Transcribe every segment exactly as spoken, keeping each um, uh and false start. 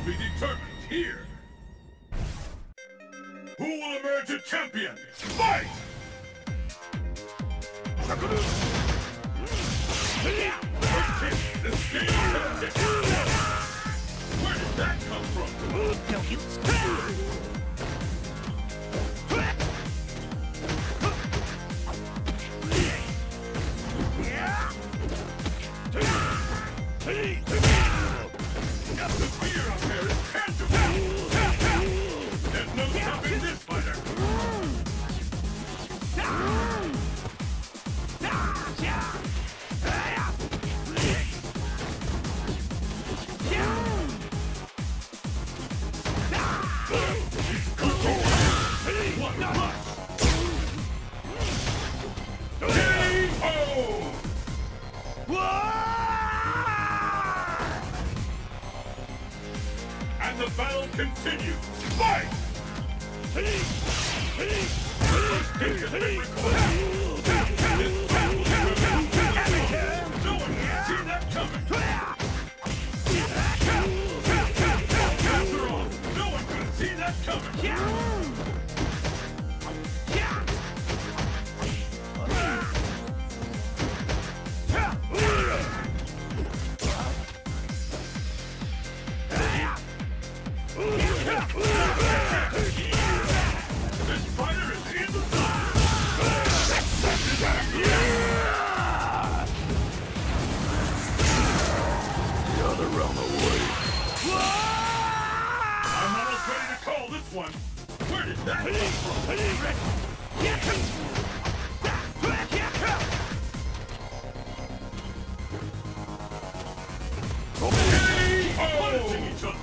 be determined here. Who will emerge a champion? Fight! Sakura! First kick, this game is where did that come from? No, you. The fear up there is tangible! There's no stopping this fighter! One punch! K O! And the battle continues! Fight! First kick has been recorded! This battle is revealed! No one can see that coming! After all, no one can see that coming! This fighter is in the zone! The other realm away. I'm almost ready to call this one. Where did that come from? K O! Punching each other.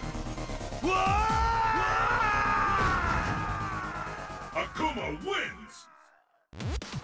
Akuma wins!